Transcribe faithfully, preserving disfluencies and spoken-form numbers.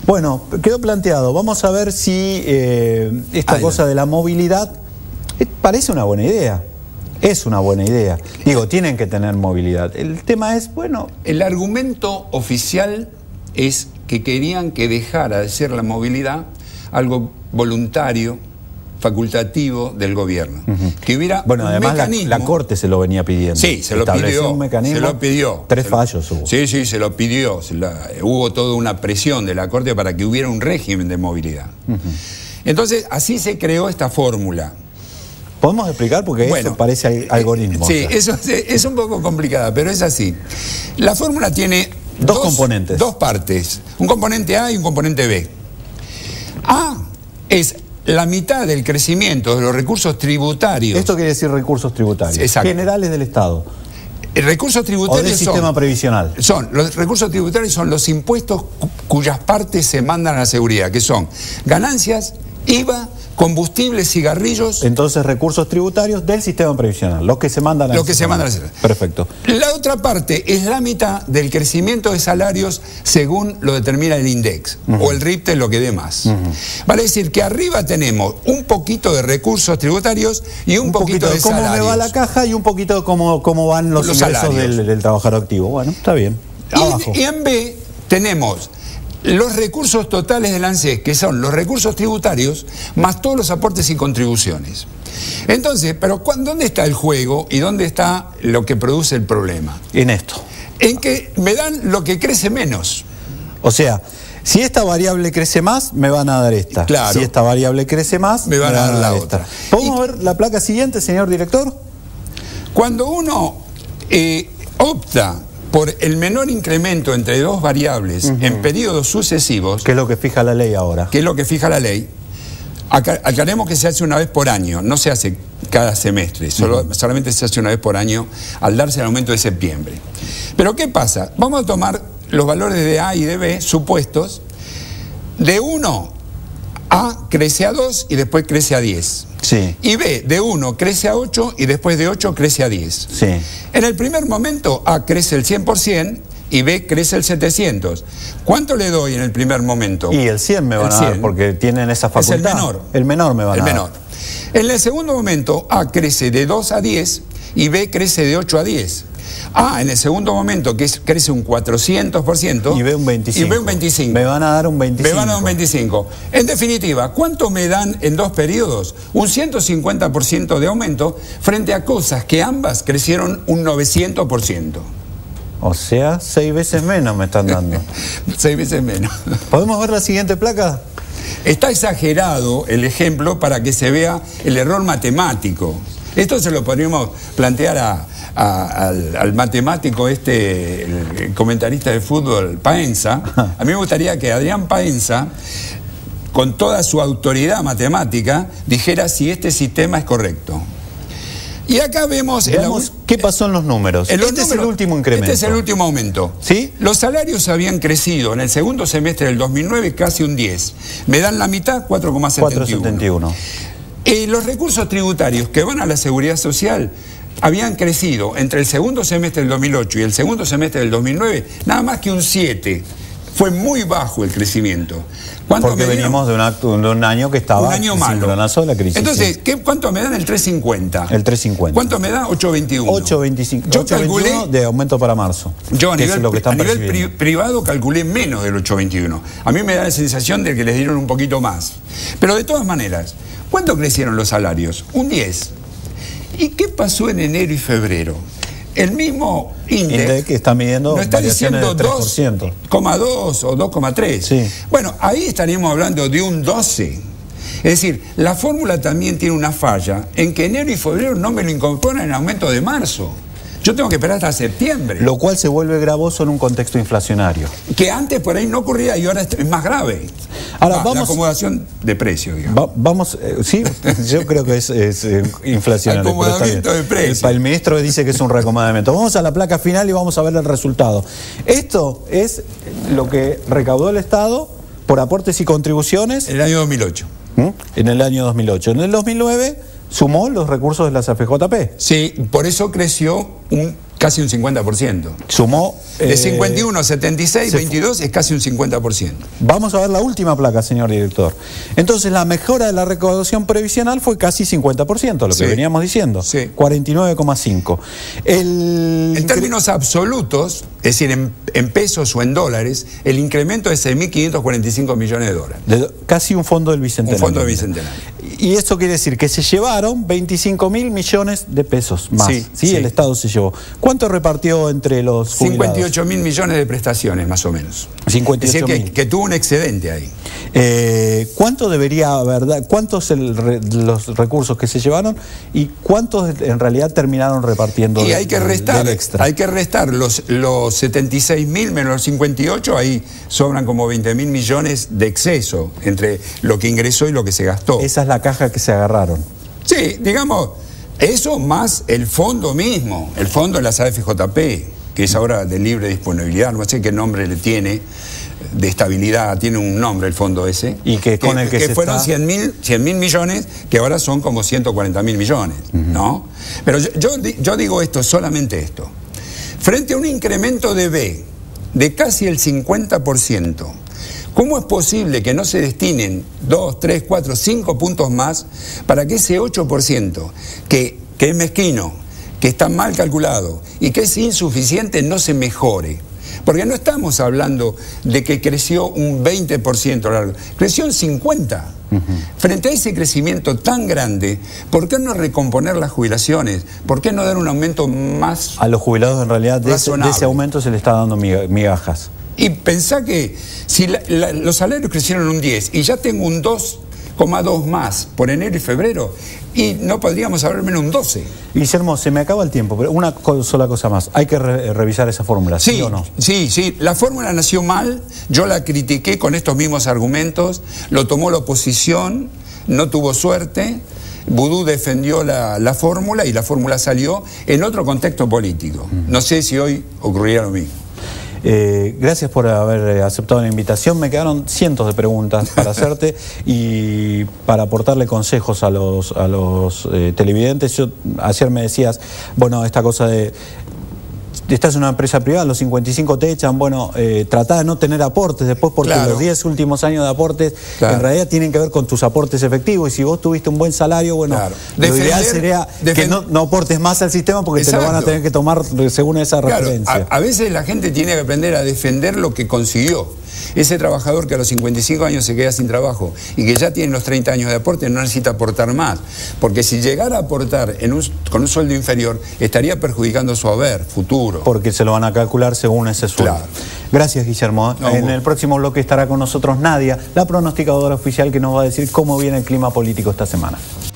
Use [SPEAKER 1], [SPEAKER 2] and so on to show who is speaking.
[SPEAKER 1] Bueno, quedó planteado. Vamos a ver si eh, esta
[SPEAKER 2] Adelante.
[SPEAKER 1] cosa de la movilidad eh, parece una buena idea. Es una buena idea. Digo, tienen que tener movilidad. El tema es, bueno...
[SPEAKER 2] El argumento oficial es que querían que dejara de ser la movilidad algo voluntario, facultativo del gobierno. Uh-huh. Que hubiera
[SPEAKER 1] bueno,
[SPEAKER 2] un
[SPEAKER 1] además
[SPEAKER 2] mecanismo...
[SPEAKER 1] la, la Corte se lo venía pidiendo.
[SPEAKER 2] Sí, se lo
[SPEAKER 1] Estableció
[SPEAKER 2] pidió.
[SPEAKER 1] un mecanismo,
[SPEAKER 2] se lo pidió.
[SPEAKER 1] Tres
[SPEAKER 2] se
[SPEAKER 1] fallos
[SPEAKER 2] lo,
[SPEAKER 1] hubo.
[SPEAKER 2] Sí, sí, se lo pidió. Se la, hubo toda una presión de la Corte para que hubiera un régimen de movilidad. Uh-huh. Entonces, así se creó esta fórmula.
[SPEAKER 1] ¿Podemos explicar? Porque
[SPEAKER 2] bueno,
[SPEAKER 1] eso parece algoritmo.
[SPEAKER 2] Sí,
[SPEAKER 1] o sea.
[SPEAKER 2] eso es, es un poco complicada, pero es así. La fórmula tiene
[SPEAKER 1] dos,
[SPEAKER 2] dos
[SPEAKER 1] componentes.
[SPEAKER 2] Dos partes. Un componente A y un componente B. A es la mitad del crecimiento de los recursos tributarios.
[SPEAKER 1] Esto quiere decir recursos tributarios.
[SPEAKER 2] Exacto.
[SPEAKER 1] Generales del Estado.
[SPEAKER 2] Recursos tributarios
[SPEAKER 1] o del
[SPEAKER 2] son,
[SPEAKER 1] sistema previsional.
[SPEAKER 2] Son, los recursos tributarios son los impuestos cu cuyas partes se mandan a la seguridad, que son ganancias, I V A, combustibles, cigarrillos.
[SPEAKER 1] Entonces, recursos tributarios del sistema previsional, los que se mandan a
[SPEAKER 2] Lo que se mandan a la
[SPEAKER 1] Perfecto.
[SPEAKER 2] La otra parte es la mitad del crecimiento de salarios según lo determina el INDEX, uh-huh. o el RIPTE, lo que dé más. Uh-huh. Vale decir que arriba tenemos un poquito de recursos tributarios y un, un poquito, poquito de, de
[SPEAKER 1] cómo
[SPEAKER 2] salarios.
[SPEAKER 1] me va la caja y un poquito de cómo, cómo van los, los ingresos del, del trabajador activo. Bueno, está bien. Abajo.
[SPEAKER 2] Y, y en B tenemos los recursos totales del ANSES, que son los recursos tributarios, más todos los aportes y contribuciones. Entonces, pero ¿dónde está el juego y dónde está lo que produce el problema?
[SPEAKER 1] En esto.
[SPEAKER 2] En que me dan lo que crece menos.
[SPEAKER 1] O sea, si esta variable crece más, me van a dar esta.
[SPEAKER 2] Claro.
[SPEAKER 1] Si esta variable crece más,
[SPEAKER 2] me van, me van a dar, a dar la
[SPEAKER 1] esta.
[SPEAKER 2] otra.
[SPEAKER 1] ¿Podemos y, ver la placa siguiente, señor director?
[SPEAKER 2] Cuando uno eh, opta por el menor incremento entre dos variables uh-huh. en periodos sucesivos...
[SPEAKER 1] ¿Qué es lo que fija la ley ahora?
[SPEAKER 2] ¿Qué es lo que fija la ley? Acá, aclaremos que se hace una vez por año, no se hace cada semestre, solo, uh-huh. solamente se hace una vez por año al darse el aumento de septiembre. Pero ¿qué pasa? Vamos a tomar los valores de A y de B, supuestos. De uno, A crece a dos y después crece a diez.
[SPEAKER 1] Sí.
[SPEAKER 2] Y B, de uno crece a ocho y después de ocho crece a diez.
[SPEAKER 1] Sí.
[SPEAKER 2] En el primer momento A crece el cien por ciento y B crece el setecientos. ¿Cuánto le doy en el primer momento?
[SPEAKER 1] Y el cien me van a dar porque tienen esa facultad.
[SPEAKER 2] Es el menor.
[SPEAKER 1] El menor me van
[SPEAKER 2] el
[SPEAKER 1] a dar.
[SPEAKER 2] menor. En el segundo momento A crece de dos a diez y B crece de ocho a diez. A en el segundo momento que es, crece un cuatrocientos por ciento
[SPEAKER 1] y B un veinticinco.
[SPEAKER 2] Y B un veinticinco.
[SPEAKER 1] Me van a dar un veinticinco.
[SPEAKER 2] Me van a dar un veinticinco. En definitiva, ¿cuánto me dan en dos periodos? Un ciento cincuenta por ciento de aumento frente a cosas que ambas crecieron un novecientos por ciento.
[SPEAKER 1] O sea, seis veces menos me están dando.
[SPEAKER 2] Seis veces menos.
[SPEAKER 1] ¿Podemos ver la siguiente placa?
[SPEAKER 2] Está exagerado el ejemplo para que se vea el error matemático. Esto se lo podríamos plantear a, a, al, al matemático este, el, el comentarista de fútbol, Paenza. A mí me gustaría que Adrián Paenza, con toda su autoridad matemática, dijera si este sistema es correcto. Y acá vemos...
[SPEAKER 1] Veamos
[SPEAKER 2] el,
[SPEAKER 1] qué pasó en los números.
[SPEAKER 2] En los
[SPEAKER 1] este
[SPEAKER 2] números,
[SPEAKER 1] es el último incremento.
[SPEAKER 2] Este es el último aumento.
[SPEAKER 1] ¿Sí?
[SPEAKER 2] Los salarios habían crecido en el segundo semestre del dos mil nueve casi un diez. Me dan la mitad, cuatro coma setenta y uno. Eh, los recursos tributarios que van a la seguridad social habían crecido entre el segundo semestre del dos mil ocho y el segundo semestre del dos mil nueve nada más que un siete. Fue muy bajo el crecimiento.
[SPEAKER 1] Porque venimos de un, acto, de un año que estaba
[SPEAKER 2] un año malo.
[SPEAKER 1] De la crisis.
[SPEAKER 2] Entonces, ¿qué, ¿cuánto me dan el tres cincuenta?
[SPEAKER 1] El tres cincuenta.
[SPEAKER 2] ¿Cuánto me da? ocho veintiuno.
[SPEAKER 1] ocho veinticinco.
[SPEAKER 2] Yo calculé
[SPEAKER 1] de aumento para marzo.
[SPEAKER 2] Yo a nivel,
[SPEAKER 1] es lo que están
[SPEAKER 2] a nivel pri, privado calculé menos del ocho veintiuno. A mí me da la sensación de que les dieron un poquito más. Pero de todas maneras, ¿cuánto crecieron los salarios? Un diez. ¿Y qué pasó en enero y febrero? El mismo índice
[SPEAKER 1] que está midiendo
[SPEAKER 2] no está diciendo dos coma dos o dos coma tres.
[SPEAKER 1] Sí.
[SPEAKER 2] Bueno, ahí estaríamos hablando de un doce. Es decir, la fórmula también tiene una falla en que enero y febrero no me lo incorporan en el aumento de marzo. Yo tengo que esperar hasta septiembre.
[SPEAKER 1] Lo cual se vuelve gravoso en un contexto inflacionario.
[SPEAKER 2] Que antes por ahí no ocurría y ahora es más grave.
[SPEAKER 1] Ahora,
[SPEAKER 2] ah,
[SPEAKER 1] vamos,
[SPEAKER 2] la acomodación de precios, digamos.
[SPEAKER 1] Va, vamos, eh, sí, yo creo que es, es eh, inflacionario.
[SPEAKER 2] Acomodamiento de precios.
[SPEAKER 1] El, el ministro dice que es un reacomodamiento. Vamos a la placa final y vamos a ver el resultado. Esto es lo que recaudó el Estado por aportes y contribuciones.
[SPEAKER 2] En el año dos mil ocho.
[SPEAKER 1] ¿Mm? En el año dos mil ocho. En el dos mil nueve... sumó los recursos de las A F J P.
[SPEAKER 2] Sí, por eso creció un casi un cincuenta por ciento.
[SPEAKER 1] Sumó...
[SPEAKER 2] De
[SPEAKER 1] eh,
[SPEAKER 2] cincuenta y uno a setenta y seis, veintidós es casi un cincuenta por ciento.
[SPEAKER 1] Vamos a ver la última placa, señor director. Entonces la mejora de la recaudación previsional fue casi cincuenta por ciento, lo que
[SPEAKER 2] sí.
[SPEAKER 1] veníamos diciendo.
[SPEAKER 2] Sí.
[SPEAKER 1] cuarenta y nueve coma cinco. El...
[SPEAKER 2] En términos absolutos, es decir, en, en pesos o en dólares, el incremento es seis mil quinientos cuarenta y cinco millones de dólares.
[SPEAKER 1] De, casi un fondo del Bicentenario.
[SPEAKER 2] Un fondo del Bicentenario.
[SPEAKER 1] Y esto quiere decir que se llevaron veinticinco mil millones de pesos más. Sí, ¿sí? Sí. El Estado se llevó. ¿Cuánto repartió entre los jubilados?
[SPEAKER 2] cincuenta y ocho mil millones de prestaciones, más o menos.
[SPEAKER 1] cincuenta y ocho mil.
[SPEAKER 2] Es decir, que, que tuvo un excedente ahí.
[SPEAKER 1] Eh, ¿Cuánto debería haber, cuántos el, re, los recursos que se llevaron y cuántos en realidad terminaron repartiendo?
[SPEAKER 2] Y
[SPEAKER 1] de,
[SPEAKER 2] hay que restar,
[SPEAKER 1] del extra?
[SPEAKER 2] Hay que restar los, los setenta y seis mil menos los cincuenta y ocho, ahí sobran como veinte mil millones de exceso entre lo que ingresó y lo que se gastó.
[SPEAKER 1] Esa es la caja que se agarraron.
[SPEAKER 2] Sí, digamos, eso más el fondo mismo, el fondo de las A F J P, que es ahora de libre disponibilidad, no sé qué nombre le tiene, de estabilidad, tiene un nombre el fondo ese.
[SPEAKER 1] Y que con
[SPEAKER 2] que,
[SPEAKER 1] el que,
[SPEAKER 2] que
[SPEAKER 1] se
[SPEAKER 2] fueron
[SPEAKER 1] está...
[SPEAKER 2] cien mil millones, que ahora son como ciento cuarenta mil millones, uh-huh. ¿no? Pero yo, yo, yo digo esto, solamente esto. Frente a un incremento de B de casi el cincuenta por ciento, ¿cómo es posible que no se destinen dos, tres, cuatro, cinco puntos más para que ese ocho por ciento, que, que es mezquino, que está mal calculado y que es insuficiente, no se mejore? Porque no estamos hablando de que creció un veinte por ciento, creció un cincuenta por ciento. Uh-huh. Frente a ese crecimiento tan grande, ¿por qué no recomponer las jubilaciones? ¿Por qué no dar un aumento más
[SPEAKER 1] a los jubilados? En realidad de ese, de ese aumento se le está dando migajas.
[SPEAKER 2] Y pensá que si la, la, los salarios crecieron un diez y ya tengo un dos coma dos más por enero y febrero, y no podríamos haber menos un doce.
[SPEAKER 1] Guillermo, se me acaba el tiempo, pero una sola cosa más. Hay que re revisar esa fórmula, ¿sí, ¿sí o no?
[SPEAKER 2] Sí, sí. La fórmula nació mal, yo la critiqué con estos mismos argumentos, lo tomó la oposición, no tuvo suerte. Vudú defendió la, la fórmula y la fórmula salió en otro contexto político. No sé si hoy ocurriría lo mismo.
[SPEAKER 1] Eh, gracias por haber aceptado la invitación. Me quedaron cientos de preguntas para hacerte y para aportarle consejos a los, a los eh, televidentes. Yo, ayer me decías, bueno, esta cosa de... Estás en una empresa privada, los cincuenta y cinco te echan, bueno, eh, tratá de no tener aportes después porque claro. los diez últimos años de aportes claro. en realidad tienen que ver con tus aportes efectivos y si vos tuviste un buen salario, bueno, claro. lo defender, ideal sería que no, no aportes más al sistema porque Exacto. te lo van a tener que tomar según esa claro. referencia.
[SPEAKER 2] A, a veces la gente tiene que aprender a defender lo que consiguió. Ese trabajador que a los cincuenta y cinco años se queda sin trabajo y que ya tiene los treinta años de aporte no necesita aportar más, porque si llegara a aportar en un, con un sueldo inferior estaría perjudicando su haber futuro.
[SPEAKER 1] Porque se lo van a calcular según ese sueldo. Claro. Gracias, Guillermo. No, en el próximo bloque estará con nosotros Nadia, la pronosticadora oficial que nos va a decir cómo viene el clima político esta semana.